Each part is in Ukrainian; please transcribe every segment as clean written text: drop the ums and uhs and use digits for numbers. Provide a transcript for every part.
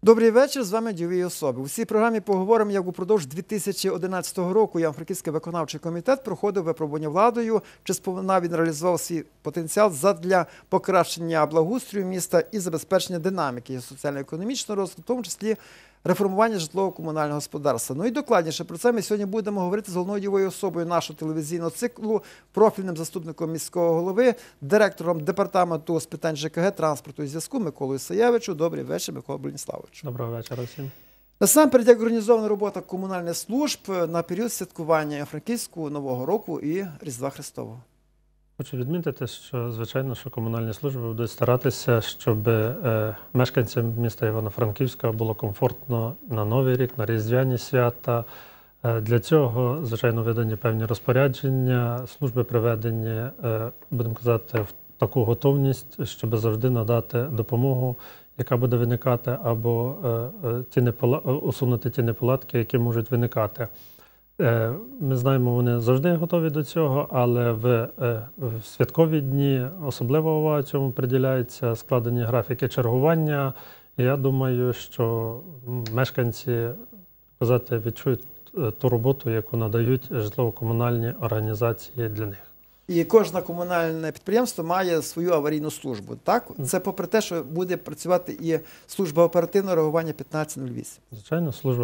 Добрий вечір, з вами «Ділові особи». У цій програмі поговоримо, як упродовж 2011 року Івано-Франківський виконавчий комітет проходив випробування владою, чи сповна він реалізував свій потенціал задля покращення благоустрою міста і забезпечення динаміки соціально-економічного розвитку, в тому числі реформування житлово-комунального господарства. Ну і докладніше про це ми сьогодні будемо говорити з головною діловою особою нашого телевізійного циклу, профільним заступником міського голови, директором департаменту з питань ЖКГ, транспорту і зв'язку Миколою Саєвичу. Добрий вечір, Микола Броніславович. Доброго вечора всім. Насамперед, як організована робота комунальних служб на період святкування Франківського Нового року і Різдва Христового? Хочу відмітити, що, звичайно, що комунальні служби будуть старатися, щоб мешканцям міста Івано-Франківська було комфортно на Новий рік, на Різдвяні свята. Для цього, звичайно, видані певні розпорядження, служби приведені, будемо казати, в таку готовність, щоб завжди надати допомогу, яка буде виникати, або усунути ті неполадки, які можуть виникати. Ми знаємо, вони завжди готові до цього, але в святкові дні особлива увага цьому приділяється, складені графіки чергування. І я думаю, що мешканці, казати, відчують ту роботу, яку надають житлово-комунальні організації для них. І кожне комунальне підприємство має свою аварійну службу, так? Це попри те, що буде працювати і служба оперативного реагування 1508. Звичайно, служба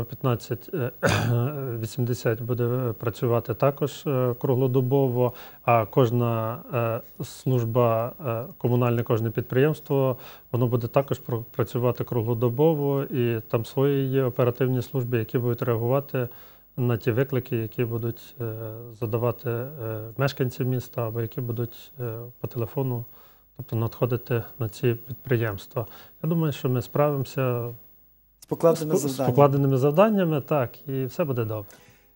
1580 буде працювати також круглодобово, а кожна служба комунальне, кожне підприємство, воно буде також працювати круглодобово, і там свої є оперативні служби, які будуть реагувати на ті виклики, які будуть задавати мешканці міста, або які будуть по телефону, надходити на ці підприємства. Я думаю, що ми справимося з покладеними завданнями, так, і все буде добре.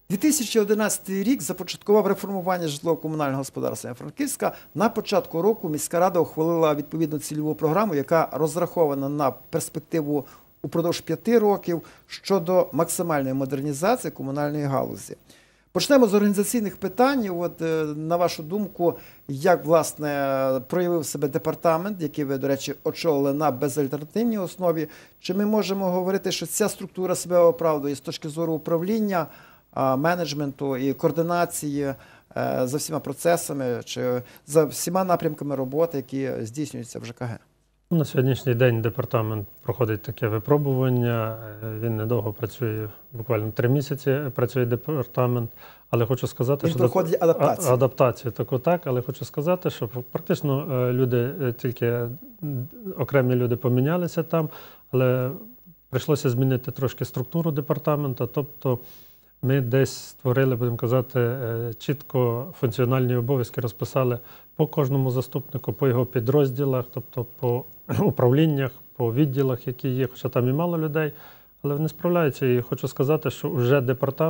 2011 рік започаткував реформування житлово-комунального господарства Франківська. На початку року міська рада ухвалила відповідну цільову програму, яка розрахована на перспективу упродовж 5 років щодо максимальної модернізації комунальної галузі. Почнемо з організаційних питань. От, на вашу думку, як, власне, проявив себе департамент, який ви, до речі, очолили на безальтернативній основі? Чи ми можемо говорити, що ця структура себе оправдує з точки зору управління, менеджменту і координації за всіма процесами, чи за всіма напрямками роботи, які здійснюються в ЖКГ? На сьогоднішній день департамент проходить таке випробування. Він недовго працює, буквально 3 місяці працює департамент. Але хочу сказати, він проходить адаптацію. Адаптацію таку так, але хочу сказати, що практично люди, тільки окремі люди помінялися там, але прийшлося змінити трошки структуру департаменту, тобто ми десь створили, будемо казати, чітко функціональні обов'язки, розписали по кожному заступнику, по його підрозділах, тобто по управліннях, по відділах, які є, хоча там і мало людей, але вони справляються. І хочу сказати, що вже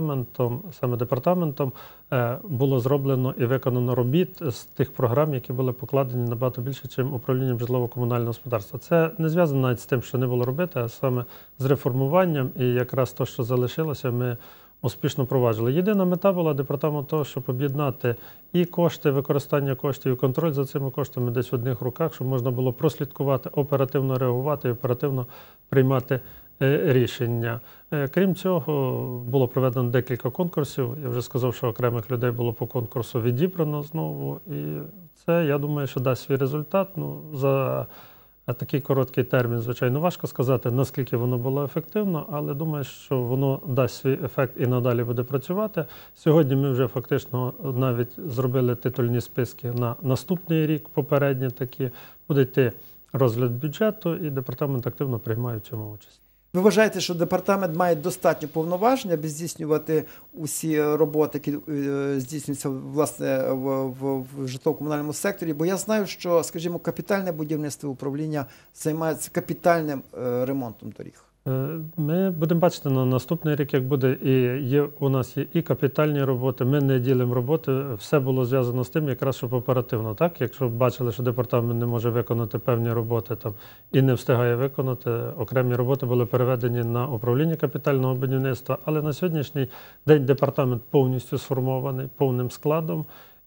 саме департаментом було зроблено і виконано робіт з тих програм, які були покладені набагато більше, ніж управлінням житлово-комунального господарства. Це не зв'язано навіть з тим, що не було робити, а саме з реформуванням, і якраз те, що залишилося, ми успішно проваджували. Єдина мета була департаменту того, щоб об'єднати і кошти, використання коштів, і контроль за цими коштами десь в одних руках, щоб можна було прослідкувати, оперативно реагувати і оперативно приймати рішення. Крім цього, було проведено декілька конкурсів. Я вже сказав, що окремих людей було по конкурсу відібрано знову. І це, я думаю, що дасть свій результат. За такий короткий термін, звичайно, важко сказати, наскільки воно було ефективно, але думаю, що воно дасть свій ефект і надалі буде працювати. Сьогодні ми вже фактично навіть зробили титульні списки на наступний рік, попередні такі. Буде йти розгляд бюджету, і департамент активно приймає в цьому участь. Ви вважаєте, що департамент має достатньо повноважень, аби здійснювати усі роботи, які здійснюються, власне, в житлово-комунальному секторі? Бо я знаю, що, скажімо, капітальне будівництво управління займається капітальним ремонтом доріг. Ми будемо бачити на наступний рік, як буде. І у нас є і капітальні роботи, ми не ділимо роботи. Все було зв'язано з тим, якраз щоб оперативно. Так? Якщо бачили, що департамент не може виконати певні роботи там, і не встигає виконати, окремі роботи були переведені на управління капітального будівництва. Але на сьогоднішній день департамент повністю сформований, повним складом.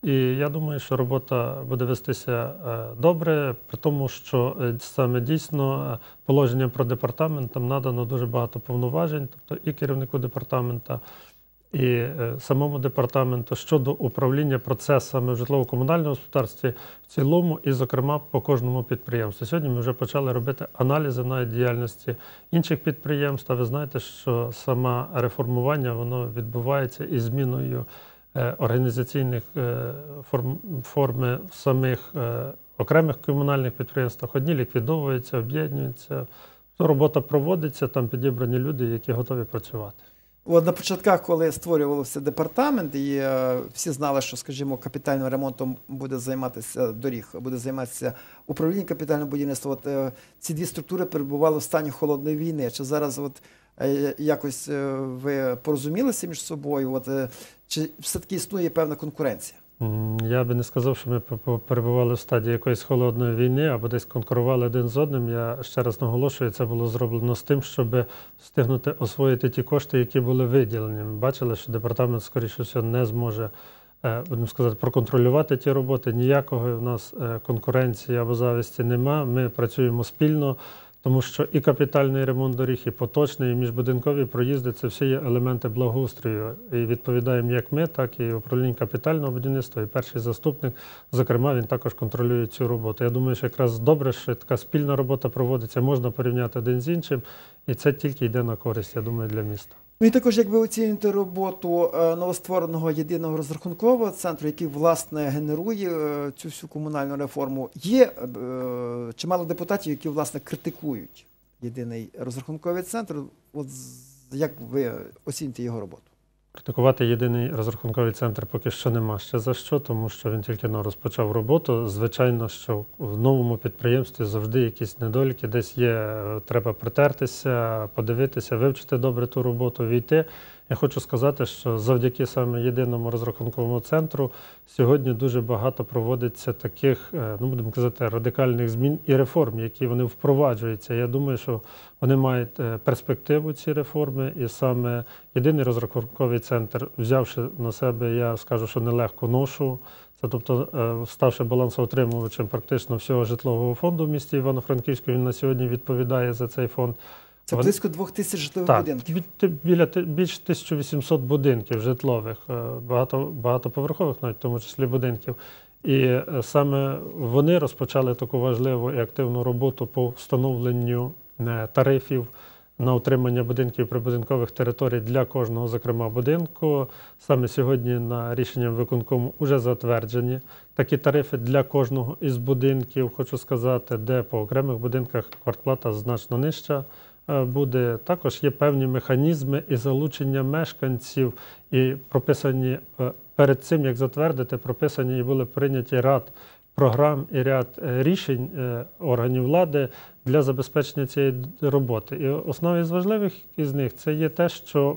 І я думаю, що робота буде вестися добре, при тому, що саме дійсно положення про департамент там надано дуже багато повноважень, тобто і керівнику департамента, і самому департаменту щодо управління процесами в житлово-комунальному господарстві в цілому і, зокрема, по кожному підприємству. Сьогодні ми вже почали робити аналізи навіть діяльності інших підприємств. А ви знаєте, що саме реформування воно відбувається із зміною організаційних форми в самих окремих комунальних підприємствах. Одні ліквідовуються, об'єднуються. Робота проводиться, там підібрані люди, які готові працювати. От на початках, коли створювався департамент, і всі знали, що, скажімо, капітальним ремонтом буде займатися доріг, буде займатися управління капітального будівництва. От ці дві структури перебували в стані холодної війни. Чи зараз от якось ви порозумілися між собою? От чи все-таки існує певна конкуренція? Я би не сказав, що ми перебували в стадії якоїсь холодної війни або десь конкурували один з одним. Я ще раз наголошую, це було зроблено з тим, щоб встигнути освоїти ті кошти, які були виділені. Ми бачили, що департамент, скоріше всього, не зможе, будемо сказати, проконтролювати ті роботи. Ніякого в нас конкуренції або зависті нема. Ми працюємо спільно. Тому що і капітальний ремонт доріг, і поточний, і міжбудинкові проїзди – це всі є елементи благоустрою. І відповідаємо як ми, так і управління капітального будівництва, і перший заступник. Зокрема, він також контролює цю роботу. Я думаю, що якраз добре, що така спільна робота проводиться, можна порівняти один з іншим, і це тільки йде на користь, я думаю, для міста. Ну і також, як ви оцінюєте роботу новоствореного єдиного розрахункового центру, який, власне, генерує цю всю комунальну реформу, є чимало депутатів, які, власне, критикують єдиний розрахунковий центр. От як ви оцінюєте його роботу? Критикувати єдиний розрахунковий центр поки що нема ще за що, тому що він тільки розпочав роботу. Звичайно, що в новому підприємстві завжди якісь недоліки, десь є, треба притертися, подивитися, вивчити добре ту роботу, війти. Я хочу сказати, що завдяки саме єдиному розрахунковому центру сьогодні дуже багато проводиться таких, будемо казати, радикальних змін і реформ, які вони впроваджуються. Я думаю, що вони мають перспективу, ці реформи, і саме єдиний розрахунковий центр, взявши на себе, я скажу, що нелегку ношу, це, тобто, ставши балансоутримувачем практично всього житлового фонду в місті Івано-Франківську, він на сьогодні відповідає за цей фонд. Це близько 2000 житлових будинків. Більше 1800 будинків житлових, багатоповерхових навіть, в тому числі будинків. І саме вони розпочали таку важливу і активну роботу по встановленню тарифів на утримання будинків і прибудинкових територій для кожного, зокрема, будинку. Саме сьогодні на рішенням виконкому вже затверджені такі тарифи для кожного із будинків, хочу сказати, де по окремих будинках квартплата значно нижча буде. Також є певні механізми і залучення мешканців, і прописані перед цим, як затвердити, прописані і були прийняті ряд програм і ряд рішень органів влади для забезпечення цієї роботи. І основою з важливих із них це є те, що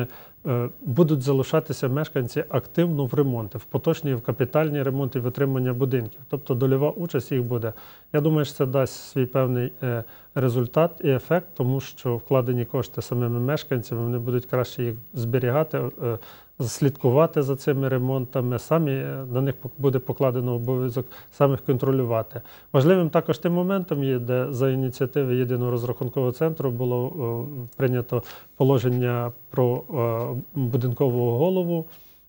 будуть залишатися мешканці активно в ремонти, в поточні і в капітальні ремонти і в отримання будинків. Тобто дольова участь їх буде. Я думаю, що це дасть свій певний результат і ефект, тому що вкладені кошти самими мешканцями, вони будуть краще їх зберігати, слідкувати за цими ремонтами, самі на них буде покладено обов'язок самих контролювати. Важливим також тим моментом є, де за ініціативи єдиного розрахункового центру було прийнято положення про будинкового голову.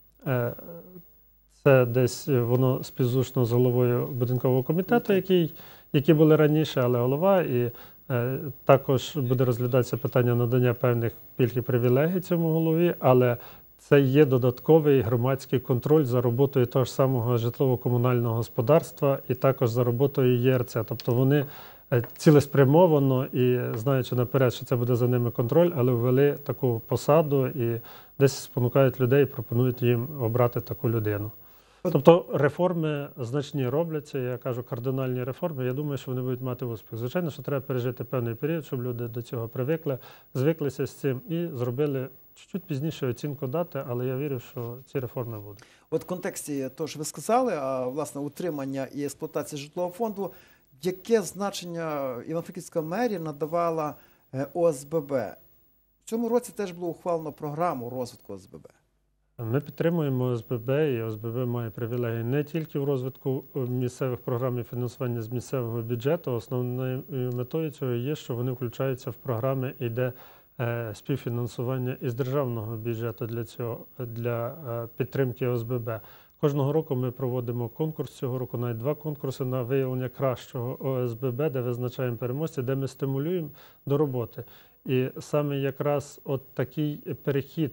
Це десь воно співзвучно з головою будинкового комітету, які були раніше, але голова, і також буде розглядатися питання надання певних пільг і привілегій цьому голові, але це є додатковий громадський контроль за роботою того ж самого житлово-комунального господарства і також за роботою ЄРЦ. Тобто вони цілеспрямовано і знаючи наперед, що це буде за ними контроль, але ввели таку посаду і десь спонукають людей і пропонують їм обрати таку людину. Тобто реформи значні робляться, я кажу, кардинальні реформи, я думаю, що вони будуть мати успіх. Звичайно, що треба пережити певний період, щоб люди до цього привикли, звиклися з цим і зробили чуть пізніше оцінку дати, але я вірю, що ці реформи будуть. От в контексті того, що ви сказали, власне, утримання і експлуатації житлового фонду, яке значення Івано-Франківська мерія надавала ОСББ? В цьому році теж було ухвалено програму розвитку ОСББ. Ми підтримуємо ОСББ, і ОСББ має привілегії не тільки в розвитку місцевих програм і фінансування з місцевого бюджету. Основною метою цього є, що вони включаються в програми, іде співфінансування із державного бюджету для підтримки ОСББ. Кожного року ми проводимо конкурс, цього року навіть 2 конкурси на виявлення кращого ОСББ, де визначаємо переможців, де ми стимулюємо до роботи. І саме якраз от такий перехід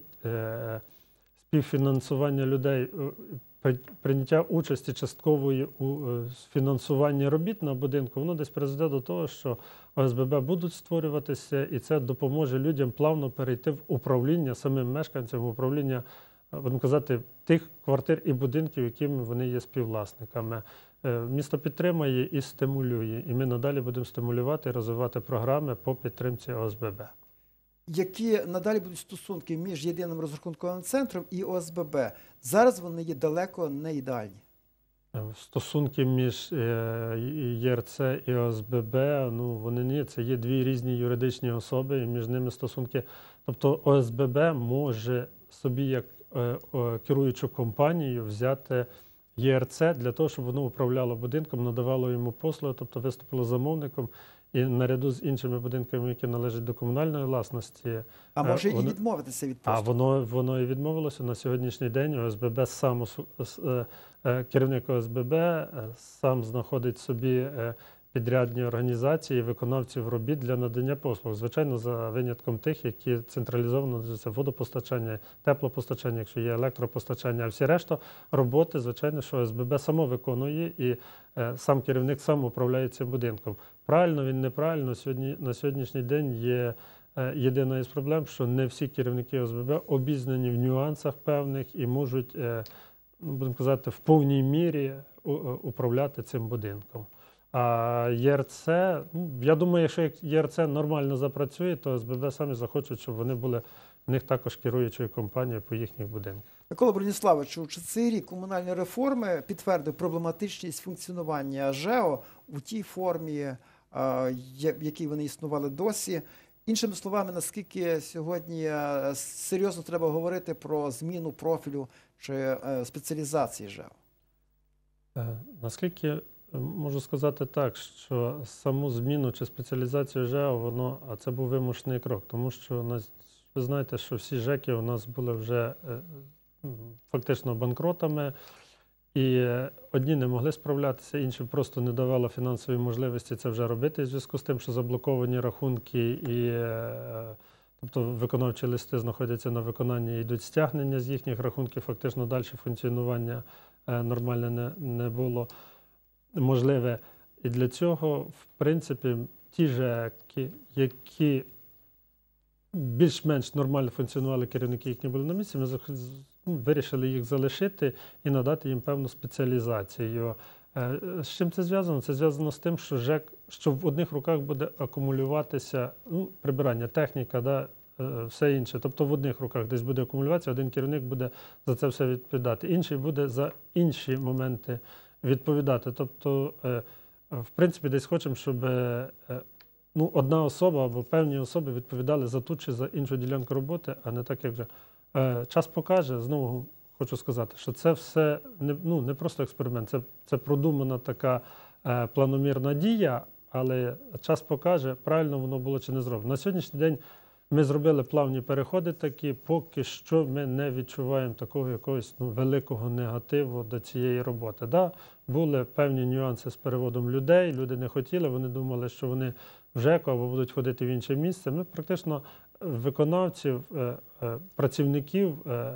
співфінансування людей, прийняття участі часткової у фінансуванні робіт на будинку, воно десь призведе до того, що ОСББ будуть створюватися, і це допоможе людям плавно перейти в управління, самим мешканцям в управління, будемо казати, тих квартир і будинків, якими вони є співвласниками. Місто підтримує і стимулює, і ми надалі будемо стимулювати і розвивати програми по підтримці ОСББ. Які надалі будуть стосунки між єдиним розрахунковим центром і ОСББ? Зараз вони є далеко не ідеальні. Стосунки між ЄРЦ і ОСББ, вони не є. Це є 2 різні юридичні особи, і між ними стосунки. Тобто ОСББ може собі як керуючу компанію взяти ЄРЦ для того, щоб воно управляло будинком, надавало йому послуги, тобто виступило замовником. І наряду з іншими будинками, які належать до комунальної власності. А може і відмовитися від послуг? Воно і відмовилося. На сьогоднішній день ОСББ керівник ОСББ сам знаходить собі підрядні організації, виконавців робіт для надання послуг. Звичайно, за винятком тих, які централізовано, це водопостачання, теплопостачання, якщо є електропостачання, а всі решта роботи, звичайно, що ОСББ само виконує і сам керівник сам управляє цим будинком. Правильно він, неправильно, на сьогоднішній день є єдина із проблем, що не всі керівники ОСББ обізнані в нюансах певних і можуть, будемо казати, в повній мірі управляти цим будинком. А ЄРЦ, я думаю, якщо ЄРЦ нормально запрацює, то ОСББ самі захочуть, щоб вони були в них також керуючою компанією по їхніх будинках. Микола Броніславовичу, чи цей рік комунальної реформи підтвердив проблематичність функціонування ЖЕО у тій формі, в якій вони існували досі? Іншими словами, наскільки сьогодні серйозно треба говорити про зміну профілю чи спеціалізації ЖЕО? Наскільки можу сказати так, що саму зміну чи спеціалізацію ЖЕО, це був вимушений крок, тому що ви знаєте, що всі ЖЕКи у нас були вже фактично банкротами, і одні не могли справлятися, інші просто не давали фінансової можливості це вже робити в зв'язку з тим, що заблоковані рахунки тобто виконавчі листи знаходяться на виконанні, йдуть стягнення з їхніх рахунків, фактично далі функціонування нормальне не було можливе. І для цього, в принципі, ті ЖЕКи, які більш-менш нормально функціонували, керівники їхні були на місці, ми вирішили їх залишити і надати їм певну спеціалізацію. З чим це зв'язано? Це зв'язано з тим, що в одних руках буде акумулюватися прибирання, техніка, все інше. Тобто в одних руках десь буде акумулюватися, один керівник буде за це все відповідати, інший буде за інші моменти відповідати. Тобто, в принципі, десь хочемо, щоб одна особа або певні особи відповідали за ту чи за іншу ділянку роботи, а не так, як вже. Час покаже, знову хочу сказати, що це все не просто експеримент, це продумана така планомірна дія, але час покаже, правильно воно було чи не зроблено. На сьогоднішній день ми зробили плавні переходи такі, поки що ми не відчуваємо такого якогось великого негативу до цієї роботи. Були певні нюанси з переводом людей, люди не хотіли, вони думали, що вони в ЖЕКу або будуть ходити в інше місце. Ми практично виконавців, працівників,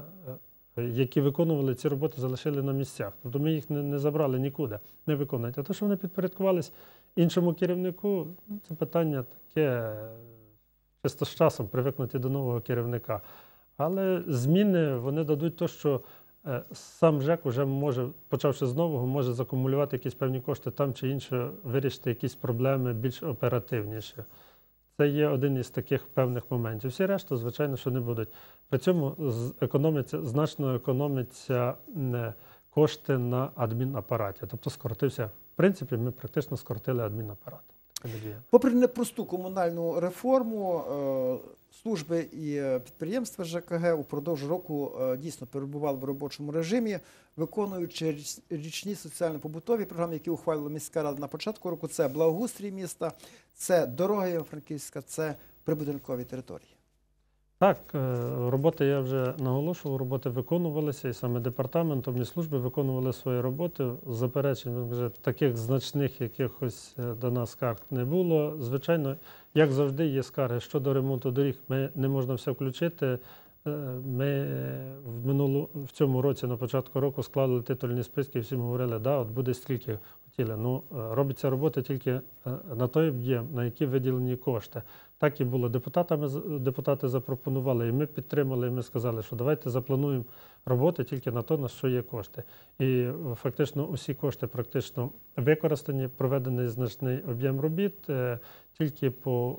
які виконували ці роботи, залишили на місцях. Тобто ми їх не забрали нікуди, не виконують. А те, що вони підпорядкувались іншому керівнику, це питання таке, чисто з часом привикнути до нового керівника. Але зміни, вони дадуть те, що сам ЖЕК вже може, почавши з нового, може закумулювати якісь певні кошти там чи інше, вирішити якісь проблеми більш оперативніше. Це є один із таких певних моментів. Всі решта, звичайно, що не будуть. При цьому значно економиться кошти на адмінапараті. Тобто скоротився. В принципі, ми практично скоротили адмінапарат. Попри непросту комунальну реформу, служби і підприємства ЖКГ упродовж року дійсно перебували в робочому режимі, виконуючи річні соціально-побутові програми, які ухвалила міська рада на початку року. Це благоустрій міста, це дороги Івано-Франківська, це прибудинкові території. Так, роботи я вже наголошував, роботи виконувалися, і саме департаментом і служби виконували свої роботи. Заперечень вже таких значних якихось до нас скарг не було. Звичайно, як завжди, є скарги щодо ремонту доріг. Ми не можна все включити. Ми в цьому році, на початку року, склали титульні списки і всім говорили, да, от буде стільки хотіли. Ну, робиться робота тільки на той об'єм, на які виділені кошти. Так і було. Депутати запропонували, і ми підтримали, і ми сказали, що давайте заплануємо роботи тільки на те, на що є кошти. І фактично усі кошти практично використані, проведений значний об'єм робіт. Тільки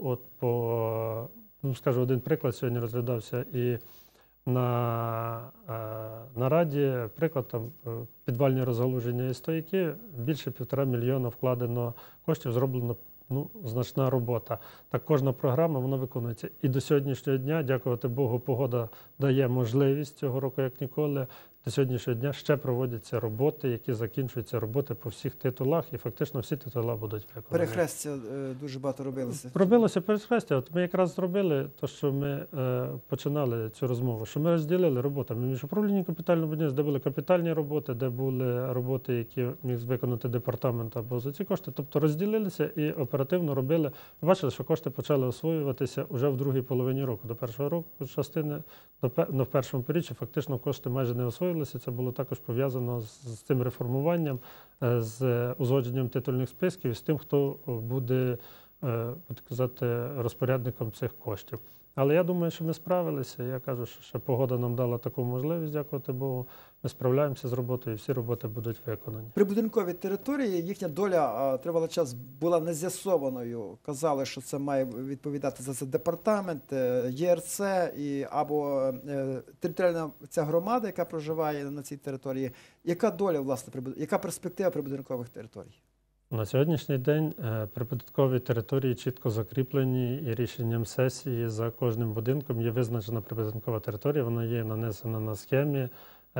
скажу один приклад, сьогодні розглядався і на раді, приклад, там підвальні розгалуження і стояки, більше 1,5 мільйона вкладено коштів, зроблено значна робота. Так кожна програма, вона виконується. І до сьогоднішнього дня, дякувати Богу, погода дає можливість цього року, як ніколи. До сьогоднішнього дня ще проводяться роботи, які закінчуються роботи по всіх титулах, і фактично всі титула будуть виконані. Перехрестя дуже багато робилося. Робилося перехрестя. От ми якраз зробили те, що ми починали цю розмову, що ми розділили роботами між управлінням капітального будівництва, де були капітальні роботи, де були роботи, які міг виконати департамент або за ці кошти. Тобто розділилися і оперативно робили. Ви бачили, що кошти почали освоюватися вже в другій половині року. До першого року частини, в першому періоді фактично кошти майже не освоїлися. Це було також пов'язано з цим реформуванням, з узгодженням титульних списків, з тим, хто буде, так казати, розпорядником цих коштів. Але я думаю, що ми справилися. Я кажу, що ще погода нам дала таку можливість, дякувати Богу. Ми справляємося з роботою, і всі роботи будуть виконані. Прибудинкові території, їхня доля тривалий час була нез'ясованою. Казали, що це має відповідати за це департамент, ЄРЦ або територіальна ця громада, яка проживає на цій території. Яка доля, власне, яка перспектива прибудинкових територій? На сьогоднішній день прибудинкові території чітко закріплені, і рішенням сесії за кожним будинком є визначена прибудинкова територія, вона є нанесена на схемі.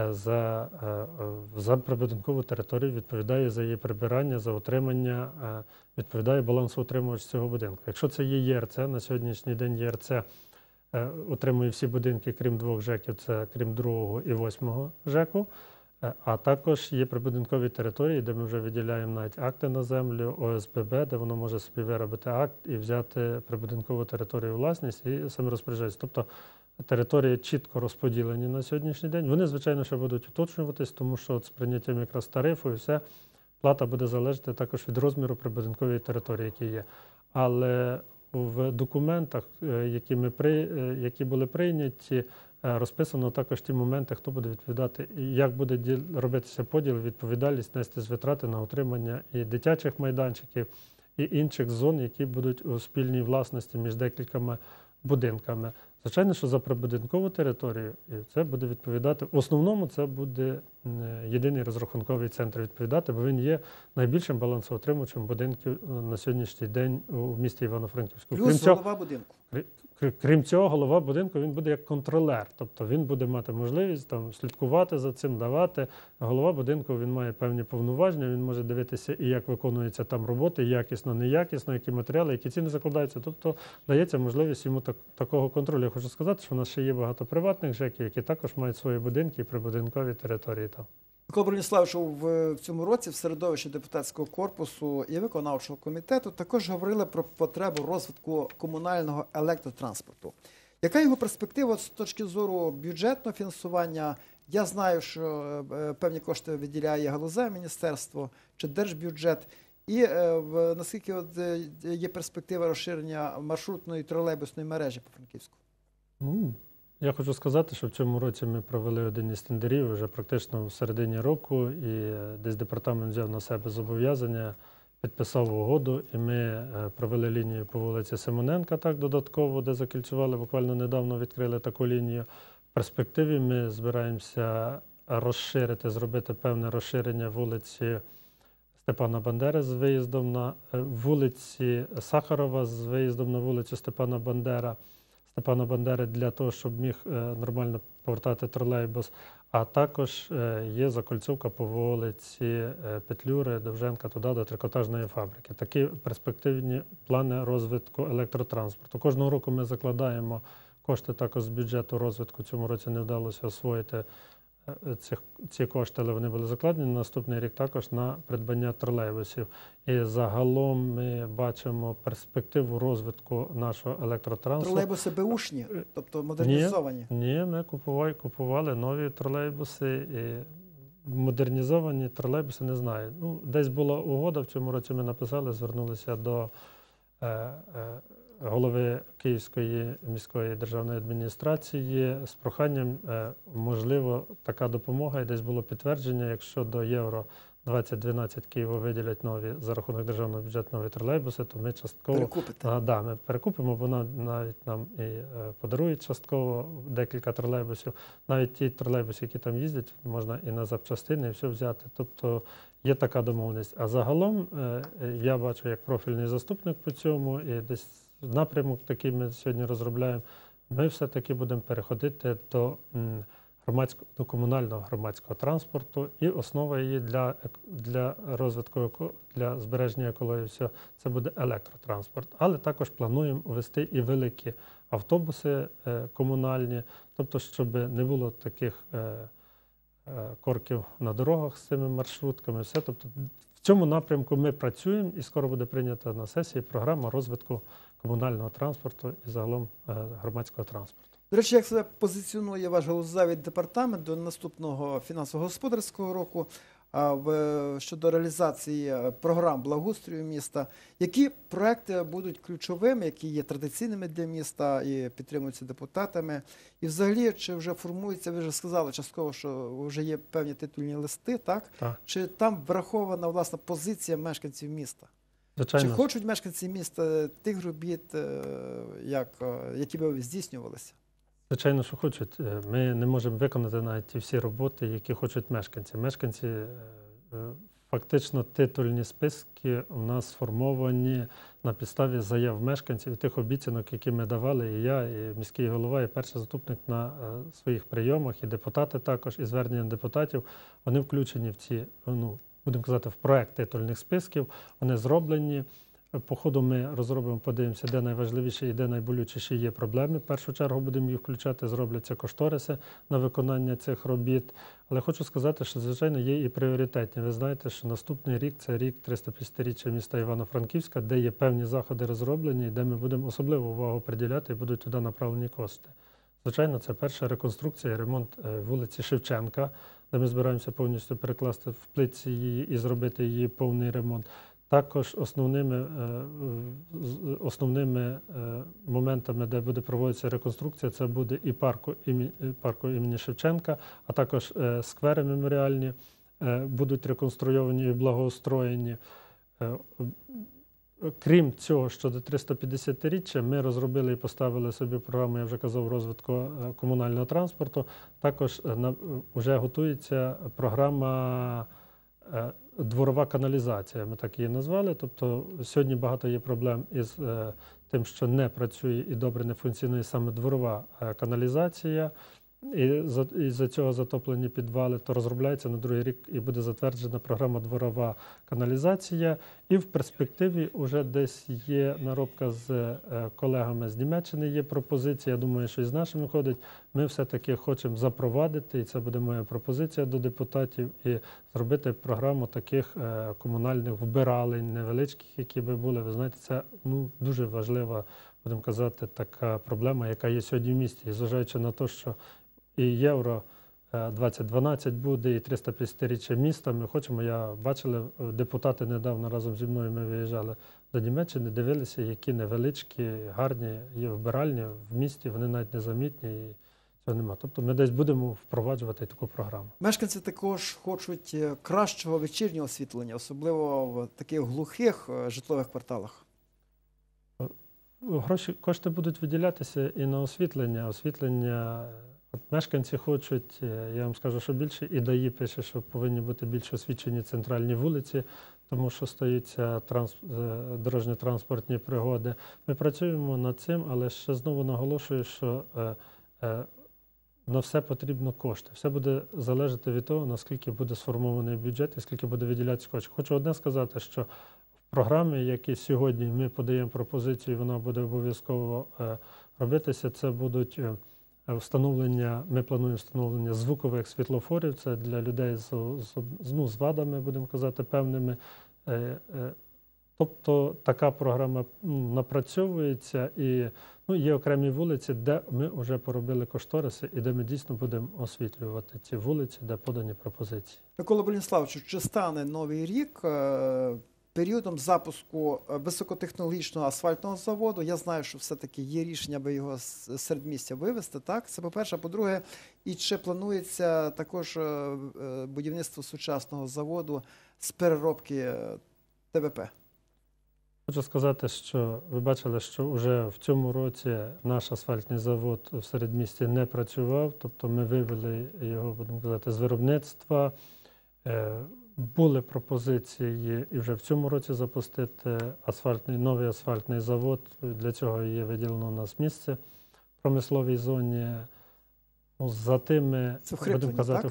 За прибудинкову територію відповідає за її прибирання, за утримання, відповідає балансоутримувач цього будинку. Якщо це є ЄРЦ, на сьогоднішній день ЄРЦ утримує всі будинки, крім 2 ЖЕКів, це крім 2-го і 8-го ЖЕКу. А також є прибудинкові території, де ми вже виділяємо навіть акти на землю, ОСББ, де воно може собі виробити акт і взяти прибудинкову територію у власність і саме розпоряджатися. Тобто території чітко розподілені на сьогоднішній день. Вони, звичайно, ще будуть уточнюватись, тому що з прийняттям якраз тарифу і все, плата буде залежати також від розміру прибудинкової території, які є. Але в документах, які були прийняті, розписано також ті моменти, хто буде відповідати, і як буде робитися поділ, відповідальність нести з витрати на утримання і дитячих майданчиків, і інших зон, які будуть у спільній власності між декількома будинками. Звичайно, що за прибудинкову територію це буде відповідати. В основному це буде єдиний розрахунковий центр відповідати, бо він є найбільшим балансоутримувачем будинків на сьогоднішній день у місті Івано-Франківську. Плюс голова будинку. Крім цього, голова будинку, він буде як контролер. Тобто він буде мати можливість слідкувати за цим, давати. Голова будинку, він має певні повноваження, він може дивитися і як виконуються там роботи, якісно, неякісно, які матеріали, які ціни закладаються. Тобто дається можливість йому такого контролю. Я хочу сказати, що в нас ще є багато приватних ЖЕКів, які також мають свої будинки і прибудинкові території там. Микола Броніславович, в цьому році в середовищі депутатського корпусу і виконавчого комітету також говорили про потребу розвитку комунального електротранспорту. Яка його перспектива з точки зору бюджетного фінансування? Я знаю, що певні кошти виділяє галузеве міністерство чи держбюджет. І наскільки є перспектива розширення маршрутної тролейбусної мережі по Франківську? Я хочу сказати, що в цьому році ми провели один із тендерів вже практично в середині року, і десь департамент взяв на себе зобов'язання, підписав угоду, і ми провели лінію по вулиці Симоненка, так, додатково, де закільцювали, буквально недавно відкрили таку лінію. В перспективі ми збираємося розширити, зробити певне розширення вулиці Степана Бандери з виїздом на вулиці Сахарова, з виїздом на вулицю Степана Бандера, Степана Бандери для того, щоб міг нормально повертати тролейбус. А також є закольцовка по вулиці Петлюри, Довженка, туди до трикотажної фабрики. Такі перспективні плани розвитку електротранспорту. Кожного року ми закладаємо кошти також з бюджету розвитку. Цьому році не вдалося освоїти ці кошти, але вони були закладені. Наступний рік також на придбання тролейбусів. І загалом ми бачимо перспективу розвитку нашого електротранспорту. Тролейбуси беушні, тобто модернізовані? Ні, ми купували нові тролейбуси. І модернізовані тролейбуси, не знаю. Ну, десь була угода, в цьому році ми написали, звернулися до голови Київської міської державної адміністрації з проханням, можливо, така допомога, і десь було підтвердження, якщо до Євро 2012 Києву виділять нові за рахунок державного бюджету нові тролейбуси, то ми частково ми перекупимо, бо навіть нам і подарують частково декілька тролейбусів. Навіть ті тролейбуси, які там їздять, можна і на запчастини, і все взяти. Тобто є така домовленість. А загалом я бачу як профільний заступник по цьому, і десь напрямок такий ми сьогодні розробляємо. Ми все-таки будемо переходити до комунального громадського транспорту, і основа її для розвитку, для збереження екології, все, це буде електротранспорт. Але також плануємо ввести і великі автобуси комунальні, тобто, щоб не було таких корків на дорогах з цими маршрутками. Все. Тобто, в цьому напрямку ми працюємо, і скоро буде прийнята на сесії програма розвитку комунального транспорту і загалом громадського транспорту. До речі, як себе позиціонує ваш галузевий департамент до наступного фінансово-господарського року щодо реалізації програм благоустрою міста? Які проекти будуть ключовими, які є традиційними для міста і підтримуються депутатами? І взагалі, чи вже формується, ви вже сказали частково, що вже є певні титульні листи, так? Так. Чи там врахована, власне, позиція мешканців міста? Звичайно. Чи хочуть мешканці міста тих робіт, які б здійснювалися? Звичайно, що хочуть. Ми не можемо виконати навіть ті всі роботи, які хочуть мешканці. Мешканці, фактично, титульні списки у нас сформовані на підставі заяв мешканців і тих обіцянок, які ми давали, і я, і міський голова, і перший заступник на своїх прийомах, і депутати також, і звернення депутатів. Вони включені в ці, будемо казати, в проект титульних списків. Вони зроблені. По ходу ми розробимо, подивимося, де найважливіші і де найболючіші є проблеми. В першу чергу будемо їх включати, зробляться кошториси на виконання цих робіт. Але хочу сказати, що, звичайно, є і пріоритетні. Ви знаєте, що наступний рік – це рік 350-річчя міста Івано-Франківська, де є певні заходи розроблені, і де ми будемо особливу увагу приділяти і будуть туди направлені кошти. Звичайно, це перша реконструкція і ремонт вулиці Шевченка, де ми збираємося повністю перекласти в плитці її і зробити її повний ремонт. Також основними моментами, де буде проводитися реконструкція, це буде і парку імені Шевченка, а також сквери меморіальні будуть реконструйовані і благоустроєні. Крім цього, щодо 350-річчя, ми розробили і поставили собі програму, я вже казав, розвитку комунального транспорту. Також вже готується програма дворова каналізація, ми так її назвали. Тобто сьогодні багато є проблем із тим, що не працює і добре не функціонує саме дворова каналізація. І за цього затоплені підвали, то розробляється на другий рік і буде затверджена програма дворова каналізація. І в перспективі вже десь є наробка з колегами з Німеччини, є пропозиція, я думаю, що і з нашими ходить. Ми все-таки хочемо запровадити, і це буде моя пропозиція до депутатів, і зробити програму таких комунальних вбиралень невеличких, які би були. Ви знаєте, це дуже важлива, будемо казати, така проблема, яка є сьогодні в місті. І зважаючи на те, що і Євро 2012 буде, і 350-річчя міста. Ми хочемо, бачили, депутати недавно разом зі мною, ми виїжджали до Німеччини, дивилися, які невеличкі, гарні є вбиральні в місті, вони навіть незамітні, і цього нема. Тобто ми десь будемо впроваджувати таку програму. Мешканці також хочуть кращого вечірнього освітлення, особливо в таких глухих житлових кварталах. Кошти будуть виділятися і на освітлення. Освітлення От мешканці хочуть, я вам скажу, що більше, і ДАІ пише, що повинні бути більш освічені центральні вулиці, тому що стаються дорожньо-транспортні пригоди. Ми працюємо над цим, але ще знову наголошую, що на все потрібно кошти. Все буде залежати від того, наскільки буде сформований бюджет і скільки буде виділятися коштів. Хочу одне сказати, що в програмі, які сьогодні ми подаємо пропозицію, вона буде обов'язково робитися, це будуть встановлення, ми плануємо встановлення звукових світлофорів, це для людей з вадами, будемо казати, певними. Тобто така програма напрацьовується і є окремі вулиці, де ми вже поробили кошториси і де ми дійсно будемо освітлювати ці вулиці, де подані пропозиції. Микола Боліславовичу, чи стане Новий рік періодом запуску високотехнологічного асфальтного заводу? Я знаю, що все-таки є рішення, аби його з середмістя вивезти, так? Це по-перше. А по-друге, і чи планується також будівництво сучасного заводу з переробки ТВП? Хочу сказати, що ви бачили, що вже в цьому році наш асфальтний завод в середмісті не працював, тобто ми вивели його, будемо казати, з виробництва. Були пропозиції і вже в цьому році запустити новий асфальтний завод. Для цього є виділено у нас місце в промисловій зоні. За тими, будемо казати,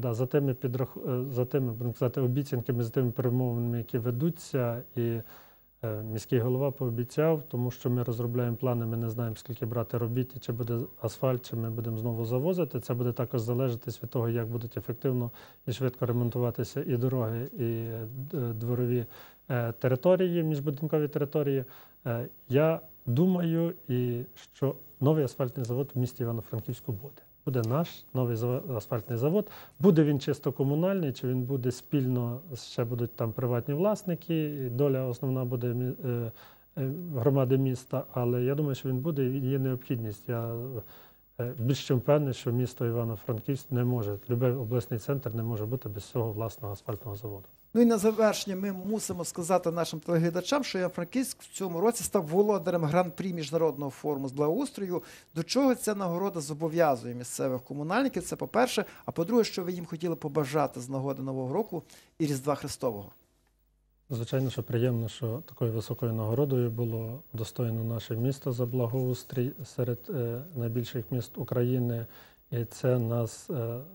за тими, будемо казати, обіцянками, за тими перемовинами, які ведуться, і міський голова пообіцяв, тому що ми розробляємо плани, ми не знаємо, скільки брати робіт, чи буде асфальт, чи ми будемо знову завозити. Це буде також залежати від того, як будуть ефективно і швидко ремонтуватися і дороги, і дворові території, міжбудинкові території. Я думаю, що новий асфальтний завод в місті Івано-Франківську буде. Буде наш новий асфальтний завод. Буде він чисто комунальний, чи він буде спільно, ще будуть там приватні власники, і доля основна буде громади міста, але я думаю, що він буде і є необхідність. Я більш чим впевнений, що місто Івано-Франківськ не може, будь-який обласний центр не може бути без цього власного асфальтного заводу. Ну і на завершення ми мусимо сказати нашим телеглядачам, що Івано-Франківськ в цьому році став володарем гран-прі Міжнародного форуму з благоустрою. До чого ця нагорода зобов'язує місцевих комунальників? Це по-перше. А по-друге, що ви їм хотіли побажати з нагоди Нового року і Різдва Христового? Звичайно, що приємно, що такою високою нагородою було удостоєно наше місто за благоустрій серед найбільших міст України. І це нас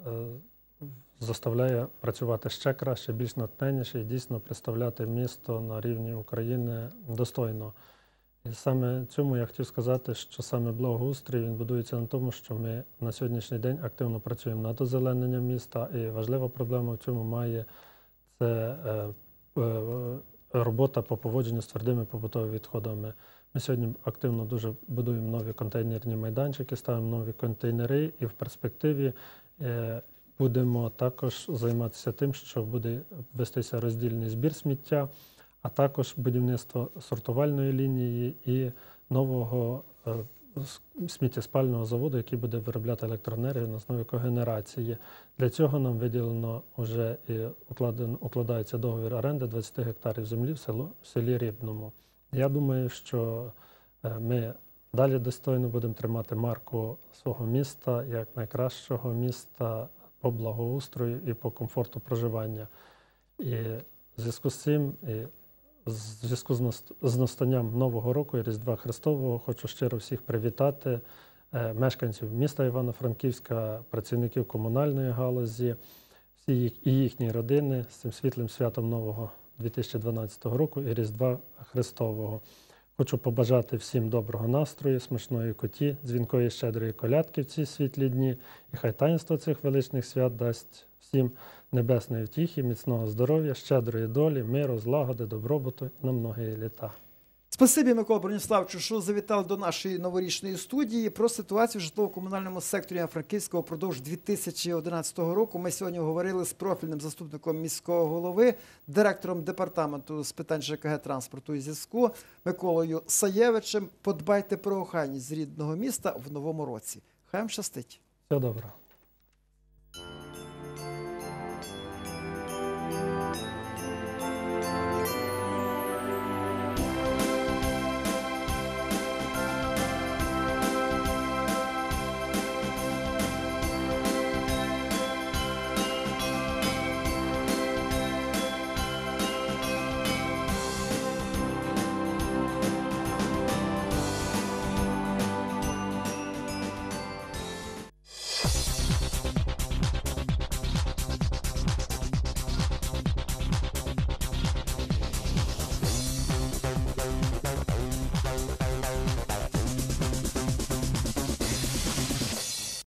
заставляє працювати ще краще, більш натхненніше і дійсно представляти місто на рівні України достойно. І саме цьому я хотів сказати, що саме благоустрій він будується на тому, що ми на сьогоднішній день активно працюємо над озелененням міста, і важлива проблема в цьому має це робота по поводженню з твердими побутовими відходами. Ми сьогодні активно дуже будуємо нові контейнерні майданчики, ставимо нові контейнери і в перспективі будемо також займатися тим, що буде вестися роздільний збір сміття, а також будівництво сортувальної лінії і нового сміттєспального заводу, який буде виробляти електроенергію на основі когенерації. Для цього нам виділено вже і укладається договір оренди 20 гектарів землі в селі Рибному. Я думаю, що ми далі достойно будемо тримати марку свого міста як найкращого міста по благоустрою і по комфорту проживання. І в зв'язку з цим, в зв'язку з настанням Нового року і Різдва Христового хочу щиро всіх привітати мешканців міста Івано-Франківська, працівників комунальної галузі, всі і їхні родини з цим світлим святом нового 2012 року і Різдва Христового. Хочу побажати всім доброго настрою, смачної куті, дзвінкої щедрої колядки в ці світлі дні. І хай таїнство цих величних свят дасть всім небесної втіхи, міцного здоров'я, щедрої долі, миру, злагоди, добробуту на многі літа. Спасибі, Микола Броніславовичу, що завітали до нашої новорічної студії. Про ситуацію в житлово-комунальному секторі Івано-Франківського впродовж 2011 року ми сьогодні говорили з профільним заступником міського голови, директором департаменту з питань ЖКГ, транспорту і зв'язку Миколою Саєвичем. Подбайте про охайність рідного міста в новому році. Хай вам щастить. Всього доброго.